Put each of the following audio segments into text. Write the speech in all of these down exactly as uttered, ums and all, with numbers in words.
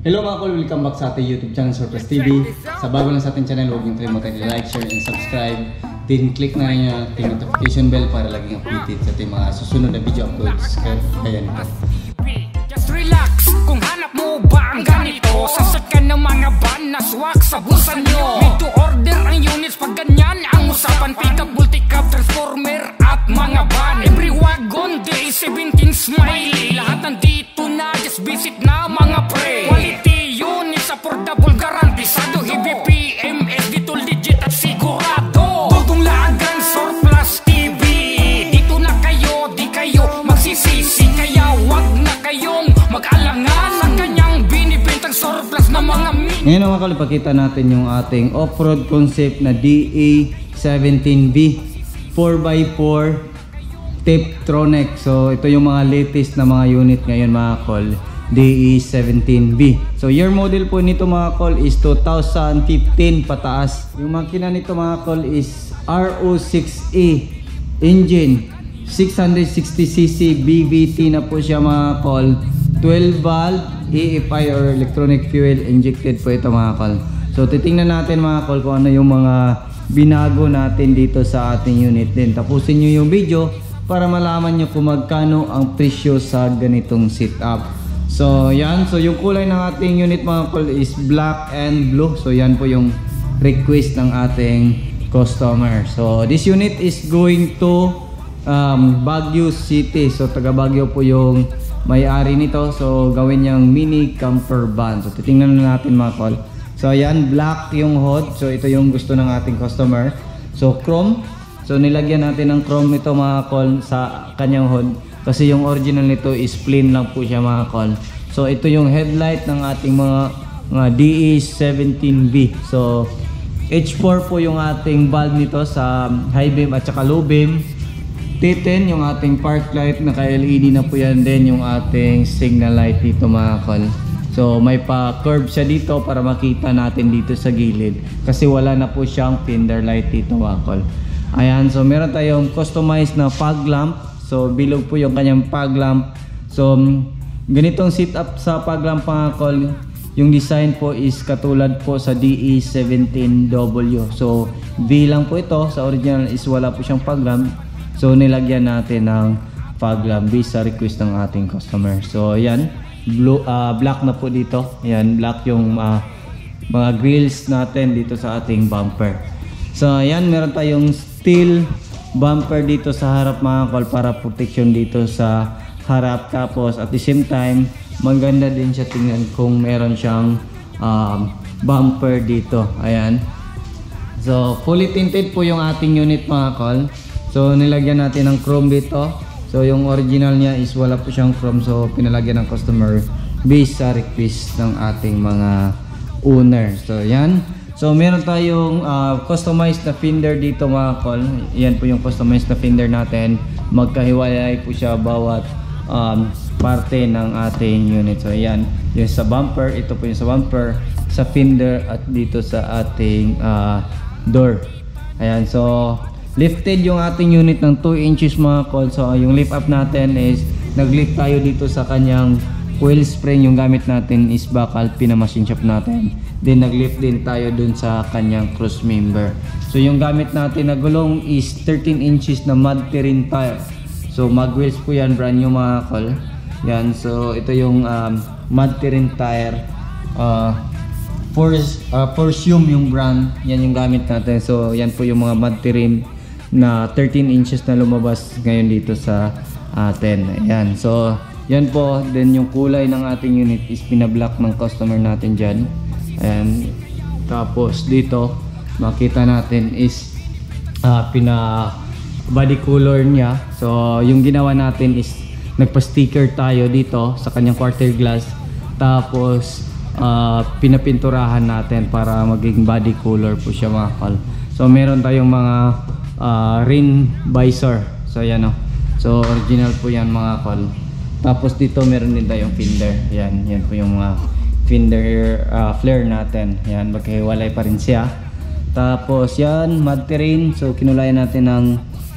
Hello mga kol, welcome back sa ating YouTube channel Surplus T V. Sa bago lang sa ating channel, huwag niyong kalimutan i-like, share, and subscribe. Then click na rin yung ating notification bell para laging updated sa ating mga susunod na video uploads. Kaya nito. Just relax, kung hanap mo ba ang ganito, sasakyan ng mga van na swak sa busan nyo. Need to order ang units pag ganyan ang usapan. Pick up, multi-cab, transformer at mga van. Every wagon, day seventeen smiley. Lahat nandito na, just visit na mga pre. Quality units, affordable, garantisado. Heavy P M S, dito legit at sigurado. Dugong lagang Surplus T V. Dito na kayo, di kayo magsisisi. Kaya wag na kayong mag-alangan sa kanyang binibentang surplus na mga mini. Ngayon mga kol, ipakita natin yung ating off-road concept na D A seventeen B four by four Tiptronic. So ito yung mga latest na mga unit ngayon mga kol, D A seventeen B. So year model po nito mga kol is two thousand fifteen pataas. Yung makina nito mga kol is R O six A engine, six hundred sixty c c B V T na po siya mga kol, twelve valve E F I or electronic fuel injected po ito mga kol. So titingnan natin mga kol kung ano yung mga binago natin dito sa ating unit din. Tapusin nyo yung video para malaman nyo kung magkano ang presyo sa ganitong setup. So yan, so yung kulay ng ating unit mga kol is black and blue. So yan po yung request ng ating customer. So this unit is going to um, Baguio City. So taga Baguio po yung may-ari nito. So gawin niyang mini camper van. So titingnan na natin mga kol. So ayan, black yung hood. So ito yung gusto ng ating customer. So chrome. So nilagyan natin ng chrome nito mga kol sa kanyang hood. Kasi yung original nito is plain lang po siya mga kol. So ito yung headlight ng ating mga, mga D A seventeen B. So H four po yung ating bulb nito sa high beam at saka low beam. T ten yung ating park light, naka L E D na po yan din yung ating signal light dito mga kol. So may pa-curve siya dito para makita natin dito sa gilid. Kasi wala na po siyang fender light dito mga kol. Ayan, so meron tayong customized na fog lamp. So bilog po yung kanyang fog lamp. So ganitong setup sa fog lamp mga kol. Yung design po is katulad po sa D A seventeen W. So V lang po ito. Sa original is wala po siyang fog lamp. So nilagyan natin ng fog lamp based sa request ng ating customer. So ayan, blue, uh, black na po dito. Ayan, black yung uh, mga grills natin dito sa ating bumper. So ayan, meron tayong steel bumper dito sa harap mga kol para protection dito sa harap. Tapos at the same time, maganda din siya tingnan kung meron siyang um, bumper dito. Ayan. So fully tinted po yung ating unit mga kol. So nilagyan natin ng chrome dito. So yung original niya is wala po siyang chrome. So pinalagyan ng customer based sa request ng ating mga owner. So yan. So meron tayong uh, customized na fender dito mga kol. Yan po yung customized na fender natin. Magkahiwalay po siya bawat um, parte ng ating unit. So yan, yung sa bumper, ito po yung sa bumper, sa fender at dito sa ating uh, door. Ayan, so lifted yung ating unit ng two inches mga kol. So yung lift up natin is nag-lift tayo dito sa kanyang coil spring. Yung gamit natin is bakal, pinamachine shop natin. Then nag-lift din tayo dun sa kanyang cross member. So yung gamit natin na gulong is thirteen inches na mud terrain tire. So mag wheels po yan, brand new mga kol. Yan, so ito yung um, mud terrain tire. Uh, Force, uh, Forcium yung brand. Yan yung gamit natin. So yan po yung mga mud terrain na thirteen inches na lumabas ngayon dito sa atin. Ayan, so yan po. Then yung kulay ng ating unit is pinablock ng customer natin dyan. Ayan. Tapos dito makita natin is uh, pina body color niya. So yung ginawa natin is nagpa-sticker tayo dito sa kanyang quarter glass. Tapos uh, pinapinturahan natin para maging body color po siya mga kol. So meron tayong mga uh, rain visor. So yan o. So original po yan mga kol. Tapos dito meron din tayong fender. Yan, yan po yung mga fender uh, flare natin. Yan, magkahiwalay pa rin siya. Tapos yan, mud terrain. So kinulayan natin ng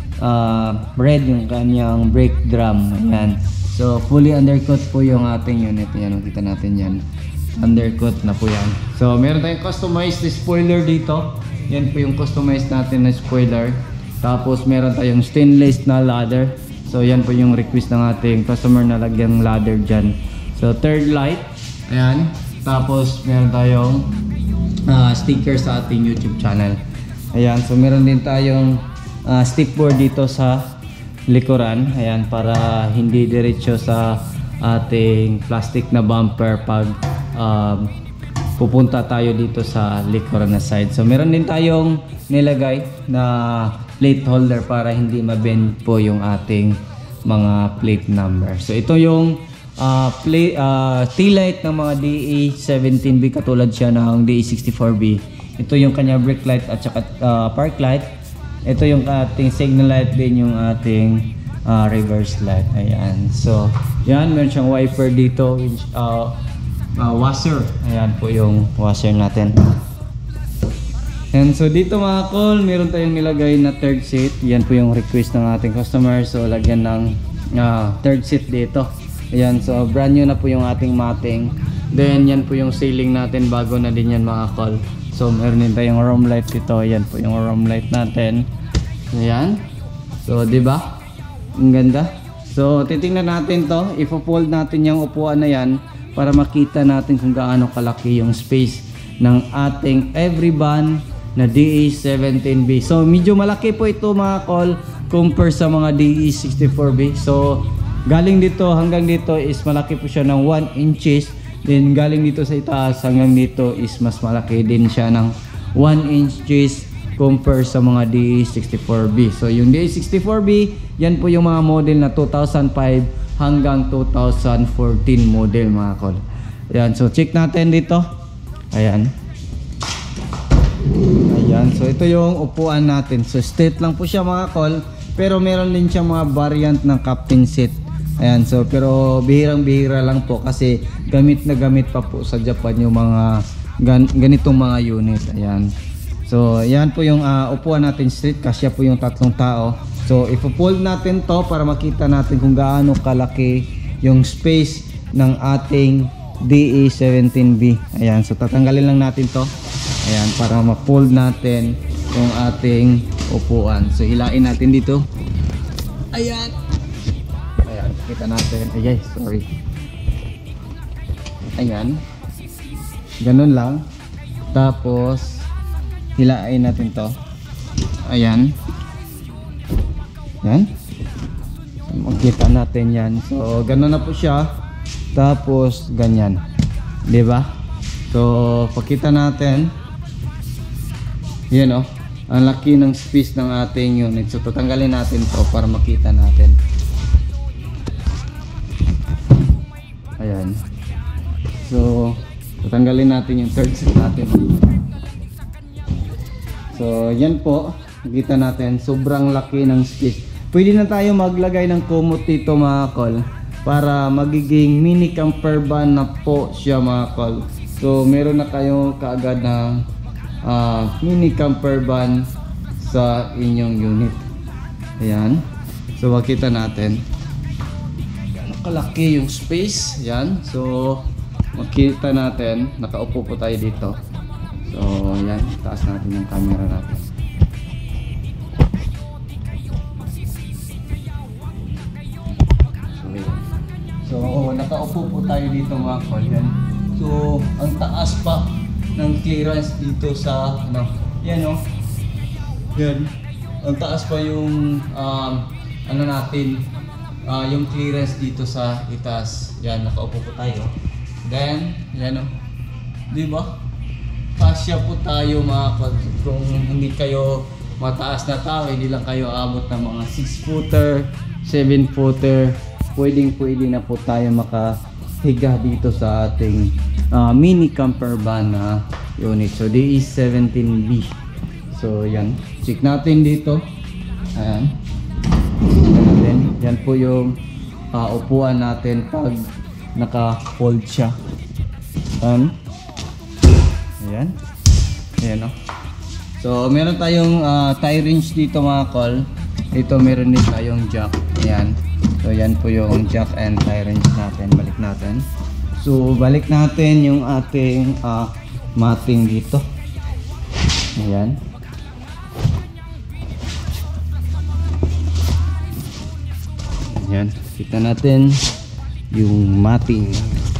uh, red yung kanyang brake drum. Yan. So fully undercut po yung ating unit. Yan, makita natin yan. undercut na po yan. So meron tayong customized spoiler dito. Yan po yung customized natin na spoiler. Tapos meron tayong stainless na ladder. So yan po yung request ng ating customer na lagyan ladder dyan. So third light, ayan. Tapos meron tayong uh, sticker sa ating YouTube channel. Ayan, so meron din tayong uh, stick board dito sa likuran. Ayan, para hindi diretso sa ating plastic na bumper pag um, pupunta tayo dito sa likuran na side. So meron din tayong nilagay na plate holder para hindi mabend po yung ating mga plate number. So ito yung uh, play, uh, tail light ng mga D A seventeen B, katulad siya ng D A sixty-four B. Ito yung kanya brake light at saka uh, park light. Ito yung ating signal light, din yung ating uh, reverse light. Ayan. So yan, meron siyang wiper dito, which, uh, uh, washer. Ayan po yung washer natin. And so dito mga call, meron tayong nilagay na third seat. Yan po yung request ng ating customer. So lagyan ng uh, third seat dito. Ayan, so brand new na po yung ating matting. Then yan po yung ceiling natin, bago na din yan mga call. So meron din tayong room light dito. Yan po yung room light natin. Ayan. So di ba? Ang ganda. So titingnan natin to. Ipo-fold natin yung upuan na yan para makita natin kung gaano kalaki yung space ng ating every van na D A seventeen B. So medyo malaki po ito mga call compare sa mga D A sixty-four B. So galing dito hanggang dito is malaki po siya ng one inches. Then galing dito sa itaas hanggang dito is mas malaki din siya ng one inches compare sa mga D A sixty-four B. So yung D A sixty-four B, yan po yung mga model na two thousand five hanggang two thousand fourteen model mga call. Ayan, so check natin dito. Ayan. Ayan, so ito yung upuan natin. So straight lang po siya mga call, pero meron din siya mga variant ng captain seat. Ayan, so pero bihirang-bihira lang po kasi gamit na gamit pa po sa Japan yung mga gan ganitong mga unit. Ayan. So ayan po yung uh, upuan natin straight, kasya po yung tatlong tao. So ipo-fold natin to para makita natin kung gaano kalaki yung space ng ating D A seventeen B. Ayan, so tatanggalin lang natin to. Ayan, para ma-fold natin yung ating upuan. So hilain natin dito. Ayan. Ayan, kita natin. Ay, sorry. Ayan. Ganun lang. Tapos hilain natin to. Ayan. Ayan. Makita natin yan. So ganun na po siya. Tapos ganyan. 'Di ba? So pakita natin. Yan oh. Ang laki ng space ng ating unit. So tatanggalin natin to para makita natin. Ayan. So tatanggalin natin yung third set natin. So yan po, makita natin sobrang laki ng space. Pwede na tayo maglagay ng kumot dito mga call, para magiging mini camper van na po siya mga call. So meron na kayo kaagad na uh, mini camper van sa inyong unit. Ayan. So makita natin gaano kalaki yung space. Ayan. So makita natin, nakaupo po tayo dito. So ayan, taas natin yung camera natin. So ayan. So oh, nakaupo po tayo dito mga call. Yan. So ang taas pa ng clearance dito sa ano, yan oh. Yan. Ang taas pa yung um, ano natin, uh, yung clearance dito sa itaas. Yan, nakaupo po tayo. Then, yan oh. 'Di ba? Kasya po tayo mga call. Kung hindi kayo mataas na tao, hindi lang kayo abot ng mga six footer, seven footer, pwedeng pwede na po tayo makahiga dito sa ating uh, mini camper van na unit. So D A seventeen B. So yan, check natin dito. Ayan. Natin. Yan po yung uh, upuan natin pag naka-fold siya. Ayan. Ayan. Ayan o. So meron tayong uh, tie wrench dito mga call. Ito meron din tayong jack. Ayan. So yan po yung jack and tie wrench natin. Balik natin. So balik natin yung ating uh, mating dito. Ayan. Ayan, kita natin yung mating.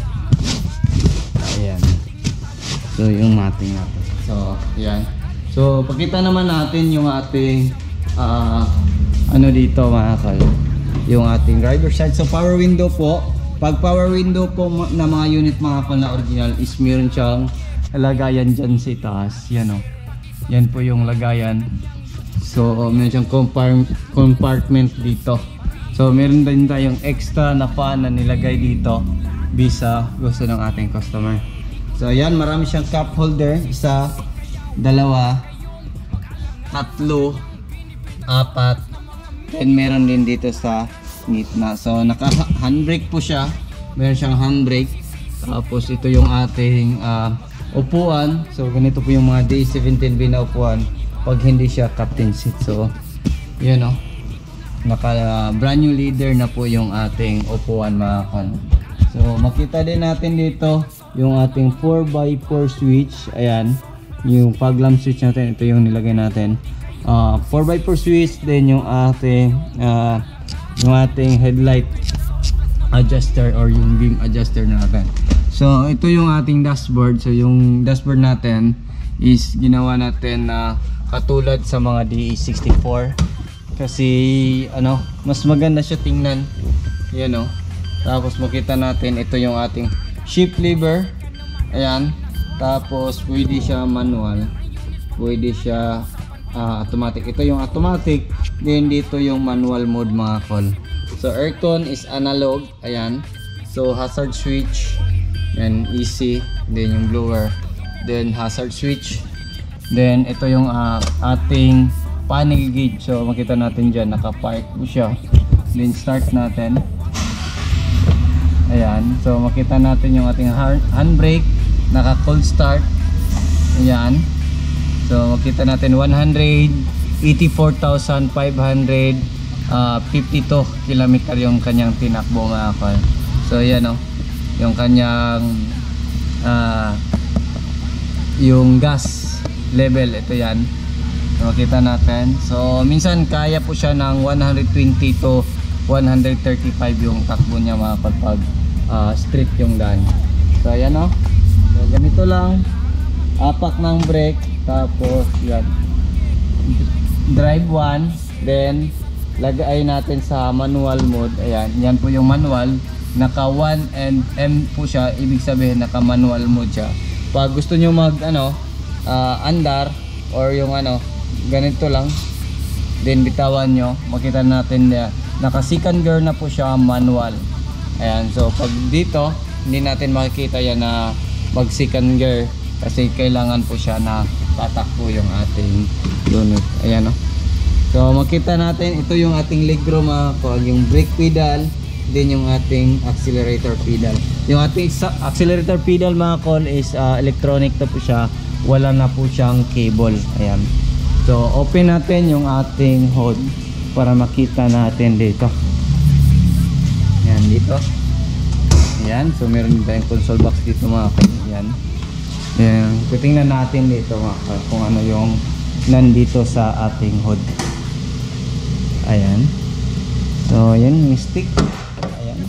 Ayan. So yung mating natin. So ayan. So pakita naman natin yung ating uh, ano dito mga kal, yung ating driver side. So power window po. Pag power window po na mga unit mga kal na original is meron siyang lagayan dyan sa taas. Yan o. Yan po yung lagayan. So meron siyang compart compartment dito. So meron din tayong extra na fan na nilagay dito bisa gusto ng ating customer. So ayan, marami siyang cup holder. Isa, dalawa, tatlo, apat, and meron din dito sa gitna. So naka handbrake po siya. Meron siyang handbrake. Tapos ito yung ating uh, upuan. So ganito po yung mga D seventeen B na upuan pag hindi siya captain seat. So yun o, naka uh, brand new leader na po yung ating upuan mga kan. So makita din natin dito yung ating four by four switch. Ayan, yung fog lamp switch natin. Ito yung nilagay natin, uh, four by four switch. Then yung ating uh, yung ating headlight adjuster or yung beam adjuster natin. So ito yung ating dashboard. So yung dashboard natin is ginawa natin na katulad sa mga D E sixty-four kasi ano, mas maganda siya tingnan. Yan o. Tapos makita natin ito yung ating shift lever. Ayan. Tapos pwede siya manual, pwede siya uh, automatic. Ito yung automatic. Then dito yung manual mode mga kol. So aircon is analog. Ayan. So hazard switch, yan easy. Then yung blower, then hazard switch. Then ito yung uh, ating panel gauge. So makita natin dyan, naka-park po siya. Then start natin. Ayan. So makita natin yung ating handbrake, naka-cold start. Ayan. So makita natin one hundred eighty-four thousand five hundred fifty-two kilometer yung kanyang tinakbo mga kol. So ayan o, yung kanyang uh, yung gas level, ito yan. So, makita natin. So minsan kaya po siya ng one hundred twenty to one hundred thirty-five yung takbo niya mga kapag uh, straight yung daan. So ayan o. So ganito lang. Apak ng brake. Tapos yan, drive one. Then lagay natin sa manual mode. Ayan, yan po yung manual. Naka one and M po siya. Ibig sabihin naka manual mode siya. Pag gusto nyo mag ano, uh, andar or yung ano, ganito lang, then bitawan nyo, makita natin na naka second gear na po siya, manual. Ayan, so pag dito hindi natin makikita yan na mag second gear kasi kailangan po siya na tatakbo yung ating unit. Ayan o. So makita natin, ito yung ating legroom mga kol, yung brake pedal, then yung ating accelerator pedal. Yung ating accelerator pedal mga kol is uh, electronic na po siya, wala na po siyang cable. Ayan. So open natin yung ating hood para makita natin dito. Ayan, dito. Ayan, so meron din tayong console box dito mga kol. Ayan. Ayan, titingnan natin dito mga kol kung ano yung nandito sa ating hood. Ayan. So ayan, mystic. Ayan.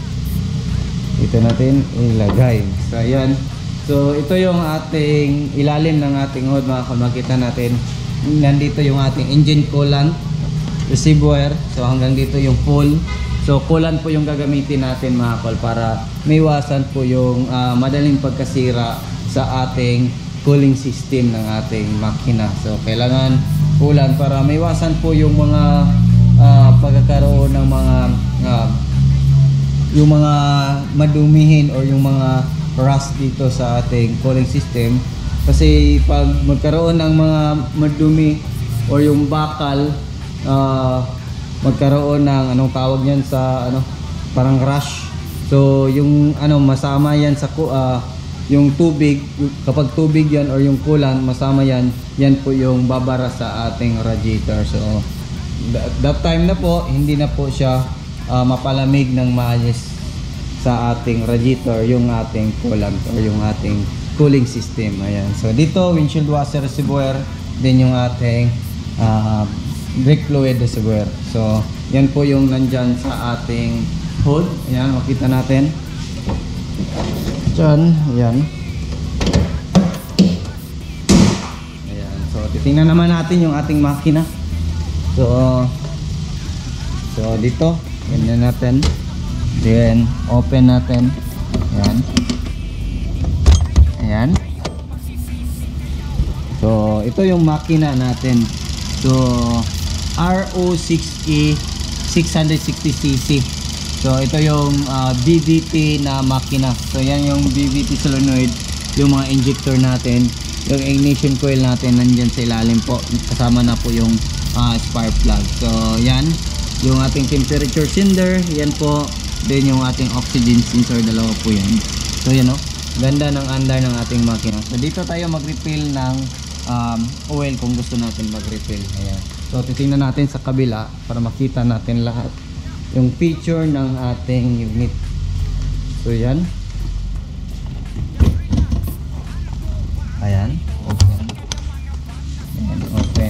Dito natin ilagay. So ayan. So ito yung ating ilalim ng ating hood mga kol. Makita natin nandito yung ating engine coolant reservoir. So hanggang dito yung full. So coolant po yung gagamitin natin mga kol para maiwasan po yung uh, madaling pagkasira sa ating cooling system ng ating makina. So kailangan coolant para maiwasan po yung mga uh, pagkakaroon ng mga uh, yung mga madumihin or yung mga rust dito sa ating cooling system. Kasi pag magkaroon ng mga madumi or yung bakal, uh, magkaroon ng anong tawag niyan sa ano, parang rush. So yung ano, masama yan sa uh, yung tubig. Kapag tubig yan or yung coolant masama yan, yan po yung babara sa ating radiator. So that, that time na po hindi na po siya uh, mapalamig ng maayos sa ating radiator yung ating coolant or yung ating cooling system. Ayan. So dito windshield washer reservoir, din yung ating uh, brake fluid reservoir. So yan po yung nandyan sa ating hood. Ayan, makita natin dyan. Ayan. Ayan. So titingnan naman natin yung ating makina. So so dito ganyan natin, then open natin. Ayan. Ayan. So ito yung makina natin. So R O six E six sixty C C. So ito yung uh, B V T na makina. So yan yung B V T solenoid, yung mga injector natin, yung ignition coil natin nandyan sa ilalim po. Kasama na po yung uh, spark plug. So yan yung ating temperature sender, yan po. Then yung ating oxygen sensor, dalawa po yan. So yan o, ganda ng andar ng ating makina. So dito tayo mag-refill ng um, oil kung gusto natin mag-refill. Ayan. So titingnan natin sa kabila para makita natin lahat yung feature ng ating unit. So yan. Ayan. Open. Ayan. Open.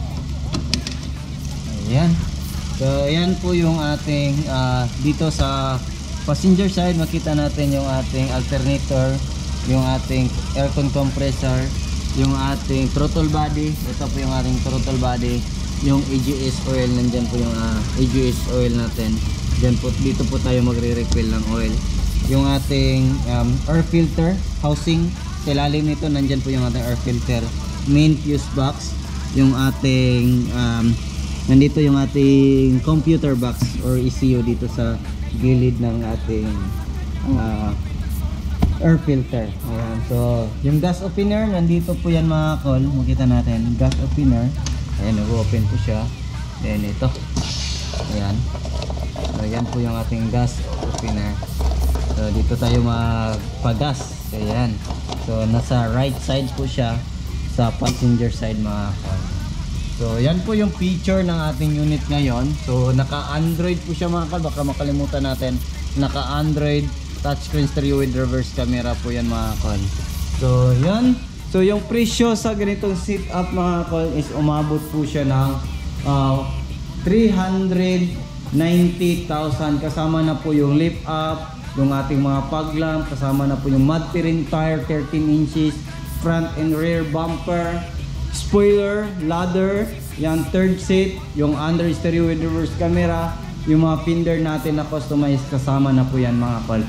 Ayan. So yan po yung ating uh, dito sa passenger side, makita natin yung ating alternator, yung ating aircon compressor, yung ating throttle body. Ito po yung ating throttle body, yung A G S oil, nandyan po yung uh, A G S oil natin. Diyan po, dito po tayo magre-refill ng oil. Yung ating um, air filter housing, sa ilalim nito nandyan po yung ating air filter. Main fuse box, yung ating um, nandito yung ating computer box or E C U dito sa gilid ng ating uh, air filter. Ayan. So yung gas opener nandito po yan mga kol, makita natin gas opener. Ayan, nag-open po siya. Then ito, ayan. So yan po yung ating gas opener. So dito tayo magpagas. Ayan. So nasa right side po siya sa passenger side mga kol. So yan po yung feature ng ating unit ngayon. So naka-Android po siya mga kol, baka makalimutan natin. Naka-Android touchscreen stereo with reverse camera po yan mga kol. So yan. So yung presyo sa ganitong setup mga kol is umabot po siya ng uh, three hundred ninety thousand. Kasama na po yung lift up, yung ating mga fog lamp, kasama na po yung mud terrain tire thirteen inches, front and rear bumper, spoiler, ladder, yung third seat, yung under stereo with reverse camera, yung mga fender natin na customized, kasama na po yan mga kol.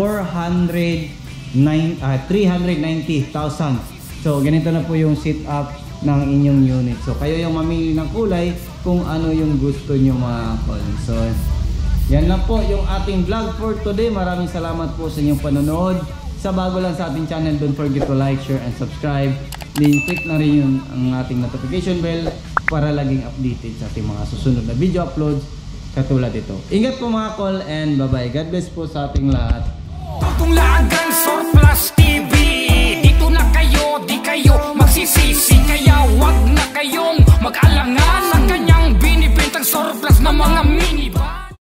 three hundred ninety thousand. So ganito na po yung setup ng inyong unit. So kayo yung mamili ng kulay kung ano yung gusto nyo mga kol. So yan lang po yung ating vlog for today. Maraming salamat po sa inyong panonood. Sa bago lang sa ating channel, don't forget to like, share, and subscribe. Then click na rin yung ang ating notification bell para laging updated sa ating mga susunod na video uploads katulad ito. Ingat po mga kol and bye bye. God bless po sa ating lahat. Tutong lagan, surf